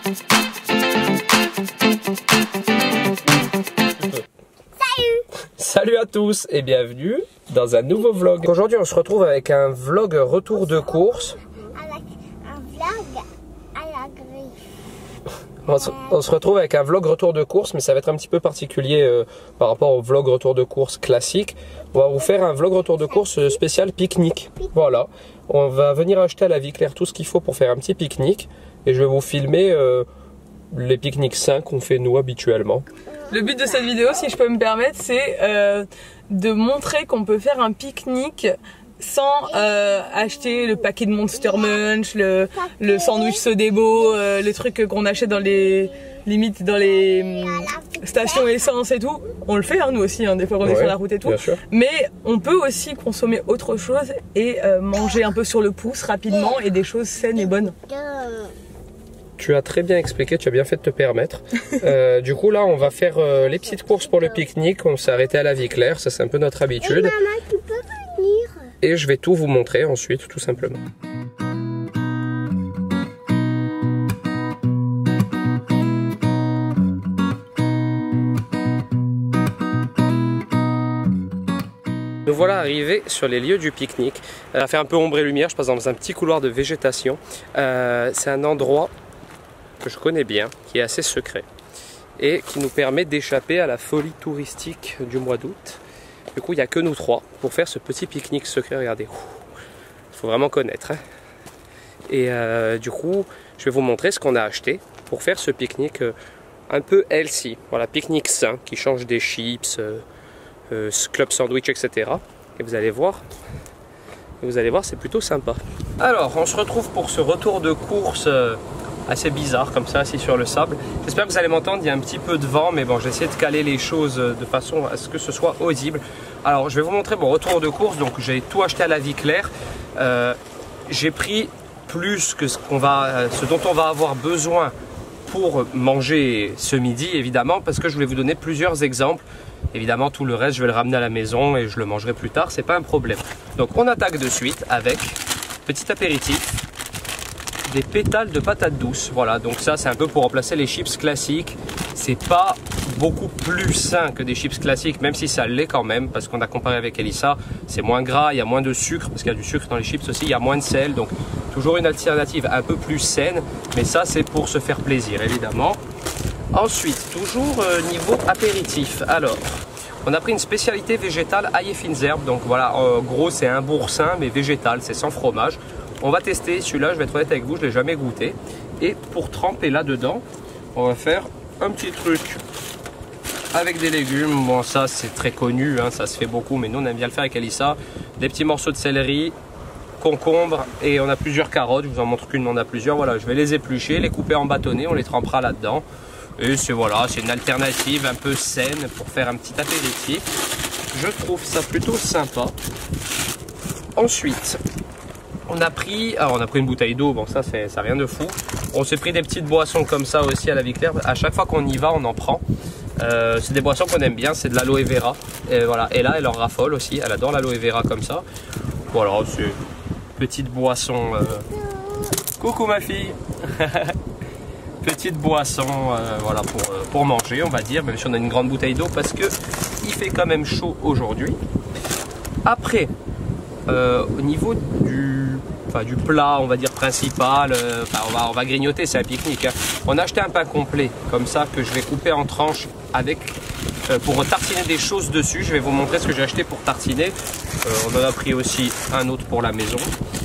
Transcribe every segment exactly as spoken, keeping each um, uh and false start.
Salut à tous et bienvenue dans un nouveau vlog. Aujourd'hui on se retrouve avec un vlog retour de course. Avec un vlog à la griffe. On se, on se retrouve avec un vlog retour de course, mais ça va être un petit peu particulier euh, par rapport au vlog retour de course classique. On va vous faire un vlog retour de course spécial pique-nique. Voilà, on va venir acheter à la Vie Claire tout ce qu'il faut pour faire un petit pique-nique. Et je vais vous filmer euh, les pique-niques sains qu'on fait nous habituellement. Le but de cette vidéo, si je peux me permettre, c'est euh, de montrer qu'on peut faire un pique-nique sans euh, acheter le paquet de Monster Munch, le, le sandwich Sodebo, euh, les trucs qu'on achète dans les limites dans les hum, stations essence et tout. On le fait hein, nous aussi, hein, des fois on est Ouais, sur la route et tout. Mais on peut aussi consommer autre chose et euh, manger un peu sur le pouce rapidement et des choses saines et bonnes. Tu as très bien expliqué, tu as bien fait de te permettre. euh, du coup là on va faire euh, les petites courses pour le pique-nique. On s'est arrêté à la Vie Claire, ça c'est un peu notre habitude. Et maman, tu peux venir? Et je vais tout vous montrer ensuite tout simplement. Nous voilà arrivés sur les lieux du pique-nique. Ça fait un peu ombre et lumière, je passe dans un petit couloir de végétation. Euh, c'est un endroit que je connais bien, qui est assez secret et qui nous permet d'échapper à la folie touristique du mois d'août. Du coup, il n'y a que nous trois pour faire ce petit pique-nique secret. Regardez, il faut vraiment connaître. Hein. Et euh, du coup, je vais vous montrer ce qu'on a acheté pour faire ce pique-nique euh, un peu healthy. Voilà, pique-nique sain qui change des chips, euh, euh, club sandwich, et cetera. Et vous allez voir, vous allez voir, c'est plutôt sympa. Alors, on se retrouve pour ce retour de course. Euh, assez bizarre comme ça, assis sur le sable. J'espère que vous allez m'entendre, il y a un petit peu de vent, mais bon, j'ai essayé de caler les choses de façon à ce que ce soit audible. Alors, je vais vous montrer mon retour de course. Donc, j'ai tout acheté à la Vie Claire. Euh, j'ai pris plus que ce, qu'on va, ce dont on va avoir besoin pour manger ce midi, évidemment, parce que je voulais vous donner plusieurs exemples. Évidemment, tout le reste, je vais le ramener à la maison et je le mangerai plus tard, c'est pas un problème. Donc, on attaque de suite avec petit apéritif. Des pétales de patates douces, voilà, donc ça c'est un peu pour remplacer les chips classiques. C'est pas beaucoup plus sain que des chips classiques, même si ça l'est quand même, parce qu'on a comparé avec Elissa, c'est moins gras, il y a moins de sucre, parce qu'il y a du sucre dans les chips aussi, il y a moins de sel, donc toujours une alternative un peu plus saine, mais ça c'est pour se faire plaisir évidemment. Ensuite, toujours euh, niveau apéritif, alors on a pris une spécialité végétale ail et fines herbes, donc voilà, en gros c'est un boursin mais végétal, c'est sans fromage. On va tester celui-là, je vais être honnête avec vous, je ne l'ai jamais goûté. Et pour tremper là-dedans, on va faire un petit truc avec des légumes. Bon, ça c'est très connu, hein, ça se fait beaucoup, mais nous on aime bien le faire avec Elissa. Des petits morceaux de céleri, concombre et on a plusieurs carottes. Je vous en montre qu'une, mais on a plusieurs. Voilà, je vais les éplucher, les couper en bâtonnets, on les trempera là-dedans. Et c'est voilà, c'est une alternative un peu saine pour faire un petit apéritif. Je trouve ça plutôt sympa. Ensuite, on a pris, alors on a pris une bouteille d'eau, bon ça c'est ça rien de fou. On s'est pris des petites boissons comme ça aussi à la Vie Claire. À chaque fois qu'on y va, on en prend. Euh, c'est des boissons qu'on aime bien, c'est de l'aloe vera. Et voilà, et là elle en raffole aussi, elle adore l'aloe vera comme ça. Voilà, c'est une petite boisson. Euh... Coucou ma fille. Petite boisson, euh, voilà pour euh, pour manger, on va dire. Même si on a une grande bouteille d'eau parce que il fait quand même chaud aujourd'hui. Après, euh, au niveau du Enfin, du plat, on va dire principal, euh, enfin, on, va, on va grignoter, c'est un pique-nique. Hein. On a acheté un pain complet, comme ça, que je vais couper en tranches avec, euh, pour tartiner des choses dessus. Je vais vous montrer ce que j'ai acheté pour tartiner. Euh, on en a pris aussi un autre pour la maison.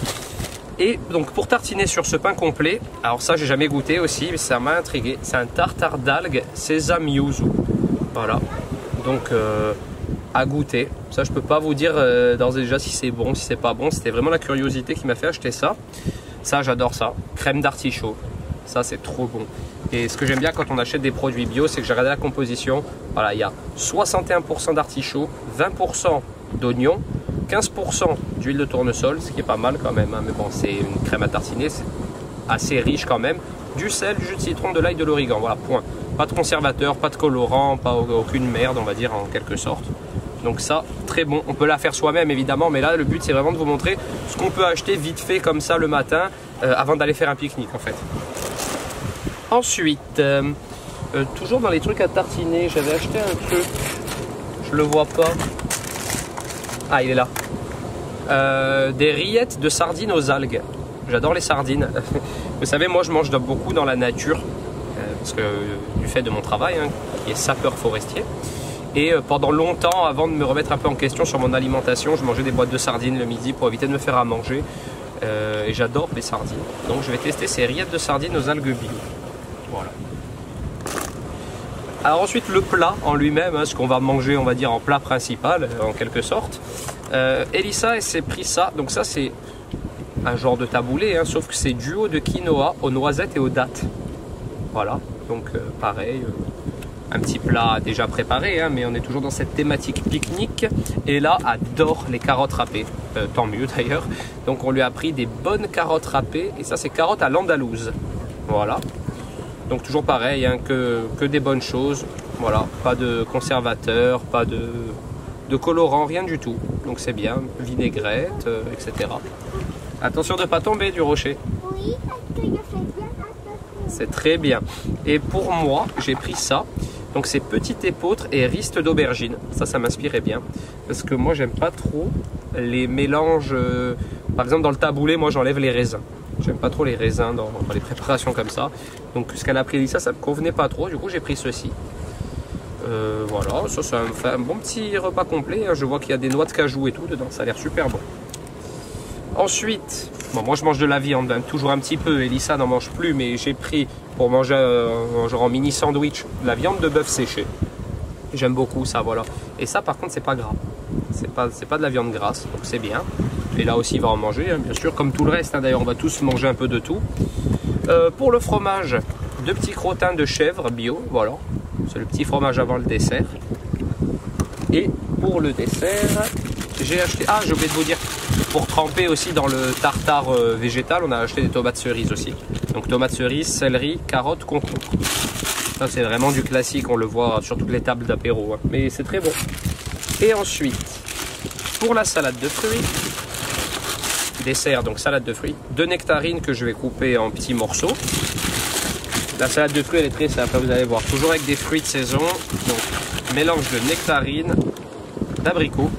Et donc pour tartiner sur ce pain complet, alors ça j'ai jamais goûté aussi, mais ça m'a intrigué. C'est un tartare d'algues sésame yuzu. Voilà, donc euh, à goûter. Ça je peux pas vous dire euh, d'ores et déjà si c'est bon, si c'est pas bon. C'était vraiment la curiosité qui m'a fait acheter ça. Ça j'adore ça. Crème d'artichaut, ça c'est trop bon. Et ce que j'aime bien quand on achète des produits bio, c'est que j'ai regardé la composition. Voilà, il y a soixante et un pour cent d'artichaut, vingt pour cent d'oignon, quinze pour cent d'huile de tournesol, ce qui est pas mal quand même, hein. Mais bon, c'est une crème à tartiner, c'est assez riche quand même. Du sel, du jus de citron, de l'ail, de l'origan, voilà, point. Pas de conservateur, pas de colorant, pas aucune merde, on va dire, en quelque sorte. Donc ça, très bon. On peut la faire soi-même évidemment, mais là le but c'est vraiment de vous montrer ce qu'on peut acheter vite fait comme ça le matin, euh, avant d'aller faire un pique-nique en fait. Ensuite, euh, euh, toujours dans les trucs à tartiner, j'avais acheté un truc, je le vois pas. Ah, il est là. Euh, des rillettes de sardines aux algues. J'adore les sardines. Vous savez, moi je mange beaucoup dans la nature, euh, parce que euh, du fait de mon travail, hein, qui est sapeur forestier. Et euh, pendant longtemps, avant de me remettre un peu en question sur mon alimentation, je mangeais des boîtes de sardines le midi pour éviter de me faire à manger. Euh, et j'adore les sardines. Donc je vais tester ces rillettes de sardines aux algues bio. Voilà. Alors ensuite le plat en lui-même, hein, ce qu'on va manger on va dire en plat principal en quelque sorte. Euh, Elissa elle s'est pris ça, donc ça c'est un genre de taboulé, hein, sauf que c'est duo de quinoa aux noisettes et aux dattes. Voilà, donc euh, pareil, euh, un petit plat déjà préparé, hein, mais on est toujours dans cette thématique pique-nique. Et là adore les carottes râpées, euh, tant mieux d'ailleurs. Donc on lui a pris des bonnes carottes râpées, et ça c'est carottes à l'andalouse. Voilà. Donc toujours pareil, hein, que, que des bonnes choses, voilà, pas de conservateur, pas de, de colorant, rien du tout. Donc c'est bien, vinaigrette, euh, et cetera. Attention de ne pas tomber du rocher. Oui, parce que je fais bien attention. C'est très bien. Et pour moi, j'ai pris ça. Donc c'est petite épeautre et riste d'aubergine. Ça, ça m'inspirait bien. Parce que moi, j'aime pas trop les mélanges. Euh, par exemple, dans le taboulé, moi, j'enlève les raisins. J'aime pas trop les raisins dans, dans les préparations comme ça. Donc ce qu'elle a pris Elissa, ça me convenait pas trop. Du coup j'ai pris ceci. Euh, voilà, ça c'est un, un bon petit repas complet. Je vois qu'il y a des noix de cajou et tout dedans. Ça a l'air super bon. Ensuite, bon, moi je mange de la viande, hein, toujours un petit peu. Elissa n'en mange plus, mais j'ai pris pour manger euh, genre en mini sandwich de la viande de bœuf séchée. J'aime beaucoup ça, voilà. Et ça par contre c'est pas gras. C'est pas, c'est pas de la viande grasse, donc c'est bien. Et là aussi il va en manger, hein, bien sûr, comme tout le reste. Hein, d'ailleurs on va tous manger un peu de tout. Euh, pour le fromage, deux petits crottins de chèvre bio, voilà. C'est le petit fromage avant le dessert. Et pour le dessert, j'ai acheté... Ah, j'ai oublié de vous dire, pour tremper aussi dans le tartare euh, végétal, on a acheté des tomates cerises aussi. Donc tomates cerises, céleri, carottes, concombre. Ça c'est vraiment du classique, on le voit sur toutes les tables d'apéro. Hein. Mais c'est très bon. Et ensuite, pour la salade de fruits, dessert, donc salade de fruits, deux nectarines que je vais couper en petits morceaux. La salade de fruits elle est très simple, vous allez voir, toujours avec des fruits de saison. Donc mélange de nectarines, d'abricots.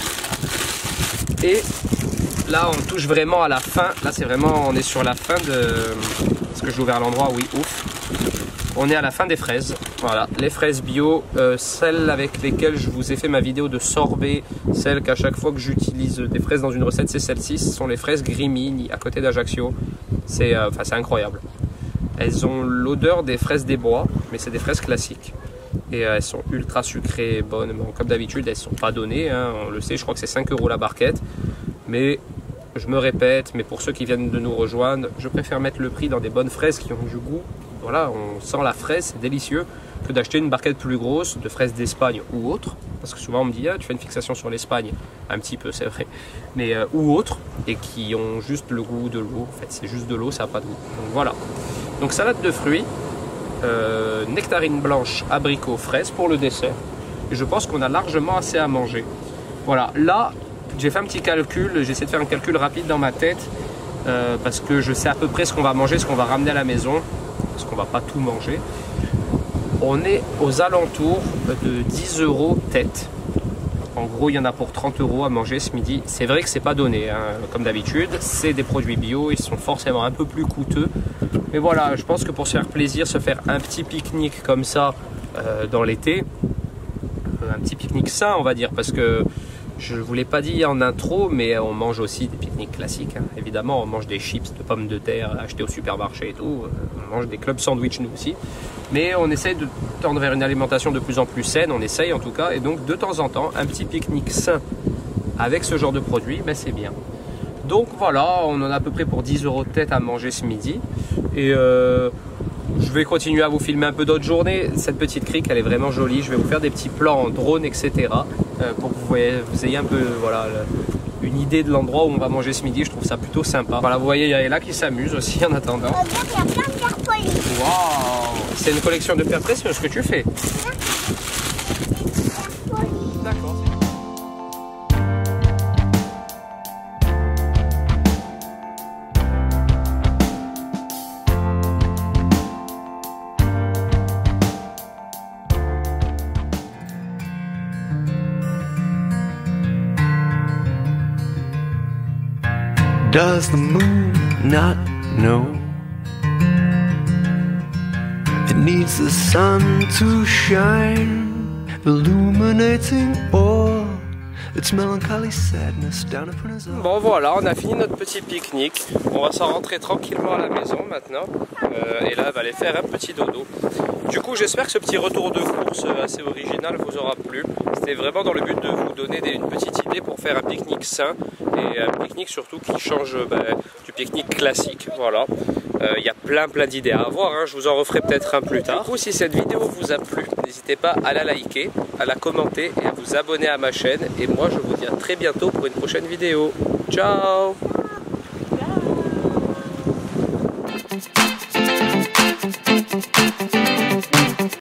Et là on touche vraiment à la fin, là c'est vraiment, on est sur la fin de... Est-ce que j'ai ouvert l'endroit? Oui, ouf. On est à la fin des fraises, voilà, les fraises bio, euh, celles avec lesquelles je vous ai fait ma vidéo de sorbet, celles qu'à chaque fois que j'utilise des fraises dans une recette, c'est celles-ci, ce sont les fraises Grimini à côté d'Ajaccio, c'est euh, enfin, c'est incroyable. Elles ont l'odeur des fraises des bois, mais c'est des fraises classiques. Et euh, elles sont ultra sucrées, bonnes, bon, comme d'habitude elles ne sont pas données, hein, on le sait, je crois que c'est cinq euros la barquette, mais... Je me répète, mais pour ceux qui viennent de nous rejoindre, je préfère mettre le prix dans des bonnes fraises qui ont du goût. Voilà, on sent la fraise, c'est délicieux, que d'acheter une barquette plus grosse de fraises d'Espagne ou autre. Parce que souvent on me dit, ah, tu fais une fixation sur l'Espagne. Un petit peu, c'est vrai. Mais euh, ou autre, et qui ont juste le goût de l'eau. En fait, c'est juste de l'eau, ça n'a pas de goût. Donc voilà. Donc salade de fruits, euh, nectarines blanches, abricots, fraises pour le dessert. Et je pense qu'on a largement assez à manger. Voilà, là... J'ai fait un petit calcul, j'ai essayé de faire un calcul rapide dans ma tête euh, parce que je sais à peu près ce qu'on va manger, ce qu'on va ramener à la maison, parce qu'on va pas tout manger. On est aux alentours de dix euros tête. En gros, il y en a pour trente euros à manger ce midi. C'est vrai que c'est pas donné, hein, comme d'habitude. C'est des produits bio, ils sont forcément un peu plus coûteux. Mais voilà, je pense que pour se faire plaisir, se faire un petit pique-nique comme ça euh, dans l'été, un petit pique-nique sain, on va dire, parce que je ne vous l'ai pas dit en intro, mais on mange aussi des pique-niques classiques. Hein. Évidemment, on mange des chips de pommes de terre achetées au supermarché et tout. On mange des clubs sandwich nous aussi. Mais on essaye de tendre vers une alimentation de plus en plus saine, on essaye en tout cas. Et donc de temps en temps, un petit pique-nique sain avec ce genre de produit, ben, c'est bien. Donc voilà, on en a à peu près pour dix euros de tête à manger ce midi. Et euh, je vais continuer à vous filmer un peu d'autres journées. Cette petite crique, elle est vraiment jolie. Je vais vous faire des petits plans en drone, et cetera. Euh, pour que vous, voyez, vous ayez un peu voilà, le, une idée de l'endroit où on va manger ce midi. Je trouve ça plutôt sympa. Voilà, vous voyez, il y a Ella qui s'amuse aussi en attendant. Il y a plein de pierres polies. Waouh! C'est une collection de pierres précieuses que tu fais. D'accord. Does the moon not know? It needs the sun to shine, illuminating all its melancholy sadness down upon his own. Bon voilà, on a fini notre petit pique-nique. On va s'en rentrer tranquillement à la maison maintenant. Euh, et là, elle va aller faire un petit dodo. Du coup, j'espère que ce petit retour de course assez original vous aura plu. C'était vraiment dans le but de vous donner des, une petite idée pour faire un pique-nique sain. Et un pique-nique surtout qui change ben, du pique-nique classique. Voilà. Il euh, y a plein plein d'idées à avoir, hein. Je vous en referai peut-être un plus tard. Du coup, si cette vidéo vous a plu, n'hésitez pas à la liker, à la commenter et à vous abonner à ma chaîne. Et moi, je vous dis à très bientôt pour une prochaine vidéo. Ciao! Ciao.